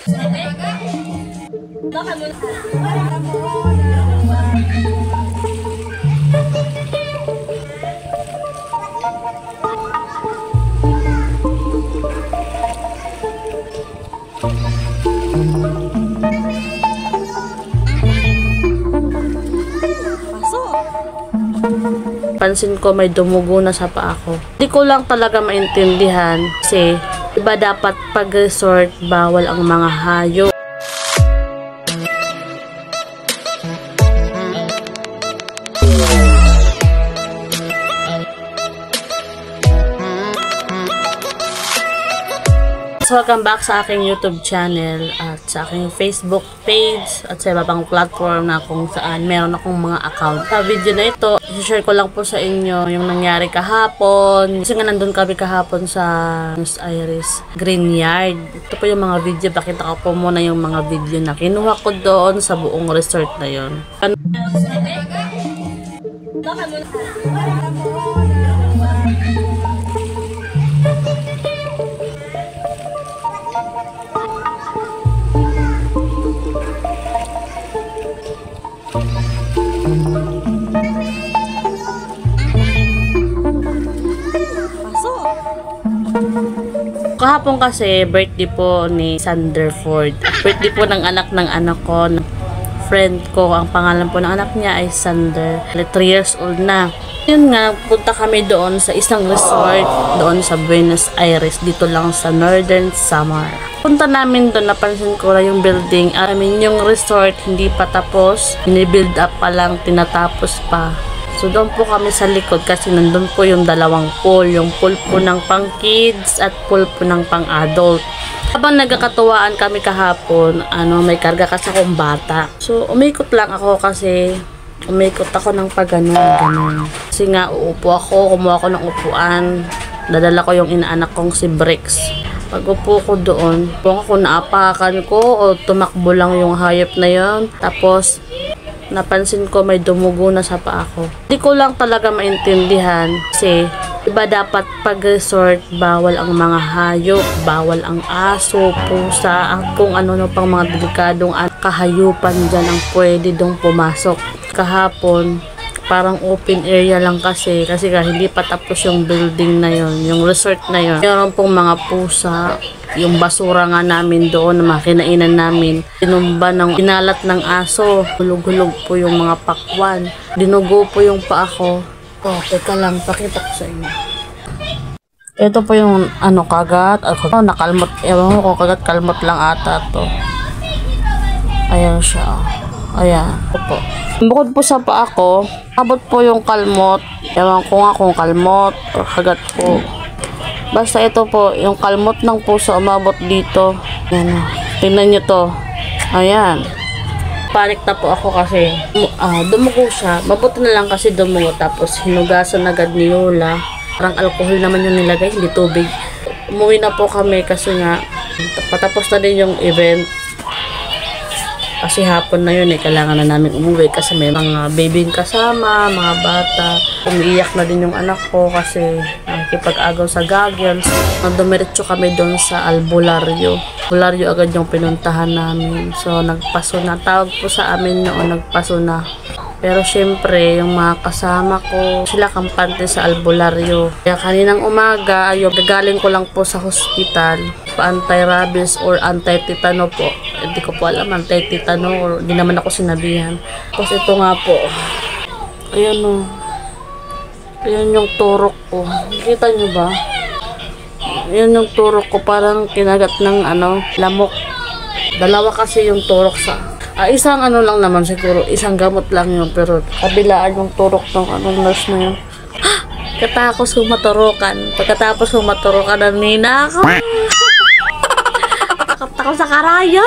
Pansin ko may dumugo na sa paa ko. Hindi ko lang talaga maintindihan kasi iba dapat pag resort bawal ang mga hayop. So, welcome back sa aking YouTube channel at sa aking Facebook page at sa iba pang platform na kung saan meron akong mga account. Sa video na ito, i-share ko lang po sa inyo yung nangyari kahapon. Kasi nga nandun kami kahapon sa Buenos Aires Green Yard. Ito po yung mga video. Pakita ko po muna yung mga video na kinuha ko doon sa buong resort na yun. Kahapon kasi birthday po ni Sanderford. Birthday po ng anak ko. Friend ko, ang pangalan po ng anak niya ay Sander. 3 years old na. Yun nga, punta kami doon sa isang resort doon sa Buenos Aires, dito lang sa Northern Samar. Punta namin doon, napansin ko na yung building. Yung resort hindi pa tapos, ini-build up pa lang, tinatapos pa. So doon po kami sa likod kasi nandun po yung dalawang pool. Yung pool po ng pang kids at pool po ng pang adult. Habang nagkakatuwaan kami kahapon, may karga kasi akong bata. So umikot lang ako kasi umikot ako ng ganun. Kasi nga uupo ako, kumuha ako ng upuan. Dadala ko yung inaanak kong si Brix. Pag upo ko doon, kung ako naapakan ko o tumakbo lang yung hayop na yon. Tapos napansin ko may dumugo na sa paa ko. Hindi ko lang talaga maintindihan kasi iba dapat pag resort bawal ang mga hayop, bawal ang aso, pusa, kung ano pang mga delikadong kahayupan dyan ang pwede dong pumasok. Kahapon parang open area lang kasi hindi pa tapos yung building na yon, yung resort na yon. Meron pong mga pusa, yung basura nga namin doon na makinainan namin, tinumba ng inalat ng aso, hulog-hulog po yung mga pakwan, dinugo po yung paa ko. Oh, teka lang, pakita ko sa inyo. Ito po yung kagat, nakalmot, ewan ko kagat, kalmot lang ata to. Ayan siya, ayan po. Bukod po sa paa ko, abot po yung kalmot, ewan ko nga kung kalmot o kagat po. Basta ito po, yung kalmot ng puso umabot dito. Ayan, tingnan nyo to. Ayan. Panik na po ako kasi dumugo siya. Mabuti na lang kasi dumugo. Tapos hinugasan agad ni Yola. Parang alcohol naman yung nilagay, hindi tubig. Umuwi na po kami kasi nga patapos na din yung event. Kasi hapon na yun kailangan na namin umuwi kasi may mga babying kasama, mga bata. Umiiyak na din yung anak ko kasi nakikipag-agaw sa goggles. Dumiretso kami doon sa Albularyo. Albularyo agad yung pinuntahan namin. So nagpaso na. Tawag po sa amin noon, nagpaso na. Pero syempre, yung mga kasama ko, sila kampante sa Albularyo. Kaya kaninang umaga, gagaling ko lang po sa hospital. Anti-rabies or anti-tetano po. Hindi ko po alam, anti-tetano or hindi naman ako sinabihan. Tapos ito nga po. Ayan o. Ayan yung turok ko. Nakita nyo ba? Ayan yung turok ko. Parang kinagat ng lamok. Dalawa kasi yung turok sa... isang lang naman siguro. Isang gamot lang yun. Pero kabilaan yung turok ng nurse na yun. Katapos kong maturukan. Pagkatapos kong maturukan ng nina ako. Ako sa karaya.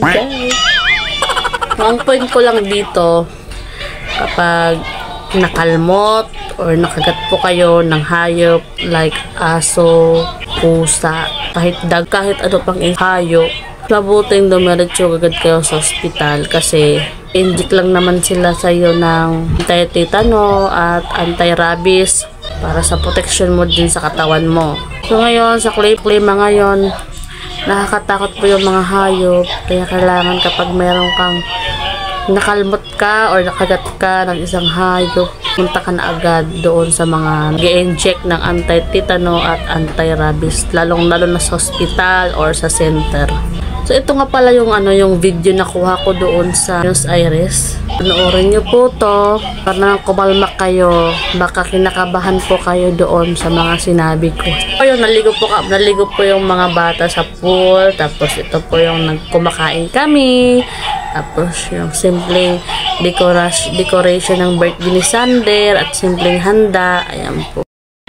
Ang point ko lang dito, kapag nakalmot or nakagat po kayo ng hayop like aso, pusa, kahit ano pang hayop, mabuting dumiretso agad kayo sa ospital kasi inject lang naman sila sa iyo ng anti-tetano at anti-rabies para sa protection mo din sa katawan mo. So ngayon, sa klima ngayon, nakakatakot po yung mga hayop. Kaya kailangan kapag meron kang nakalmot ka or nakagat ka ng isang hayop, punta ka na agad doon sa mga nag-inject ng anti-tetano at anti-rabies, lalong-lalo na sa hospital or sa center. So ito nga pala yung yung video na kuha ko doon sa Buenos Aires. Panoorin nyo po to para nang kumalma kayo. Baka kinakabahan po kayo doon sa mga sinabi ko. Ayun, naligo po yung mga bata sa pool. Tapos ito po yung nagkumakain kami. Tapos yung simpleng decoration ng birthday ni Sander at simpleng handa. Ayan po.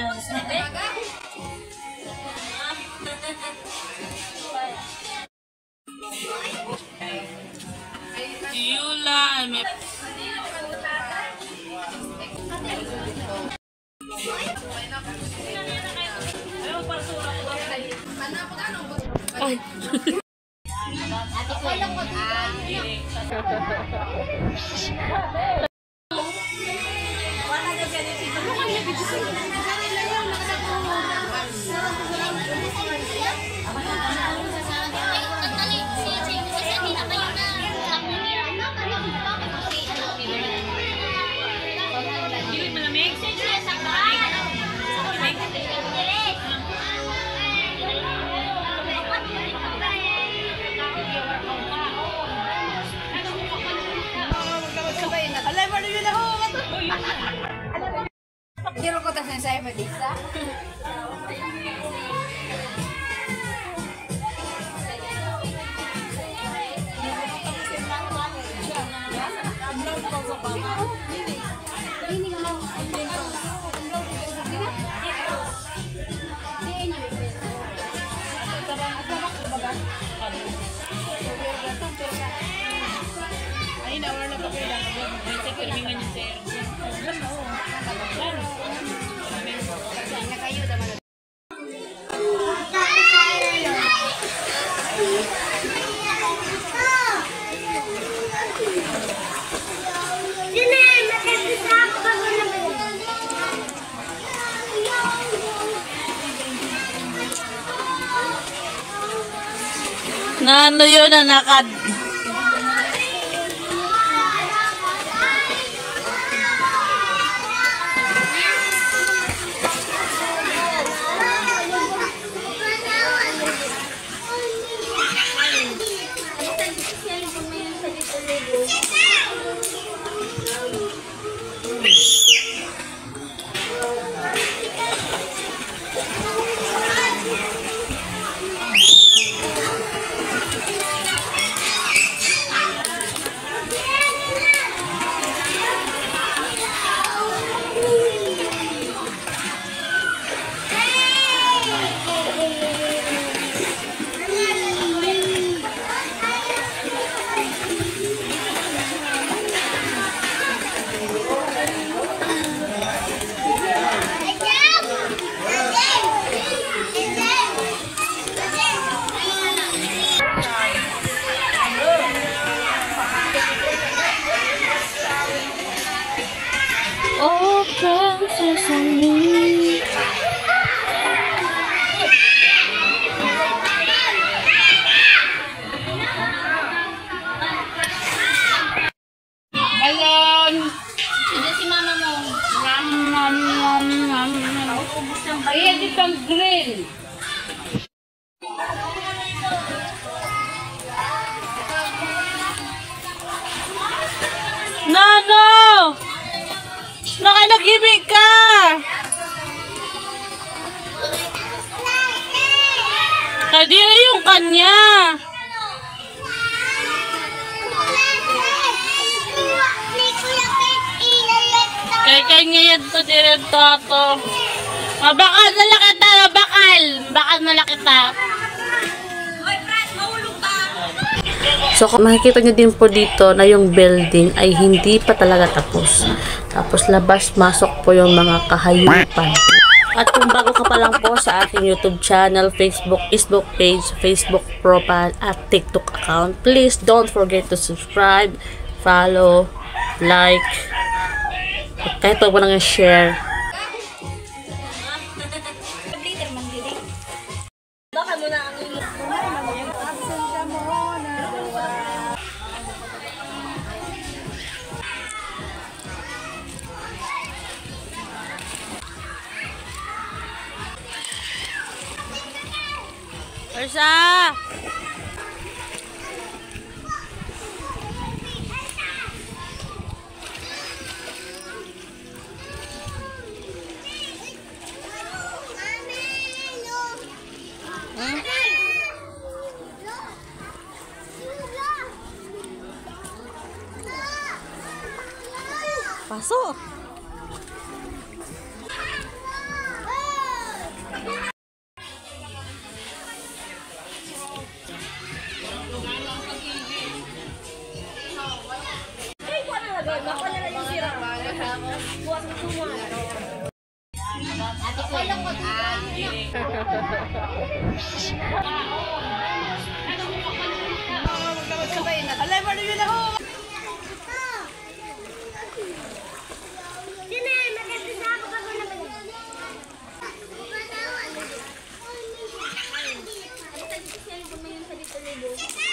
Ay. Quiero contar saya Melissa. Na ano yun na nakad... Oh, princess and me. Ayun. Sino si mama mo? Ayan, itong green. Nano! Nakinag-ibig ka! Kadiri yung kanya. Kay kanya yan to direkto to. Mabakal na lang kita, mabakal. Bakal na lang kita. So, makikita nyo din po dito na yung building ay hindi pa talaga tapos. Tapos labas-masok po yung mga kahayupan. At kung bago ka pa lang po sa aking YouTube channel, Facebook page, Facebook profile, at TikTok account, please don't forget to subscribe, follow, like, at kahit wag mo nang share. Baka mo na ang Isa! Pasok! Alay, paano yun ako? Ano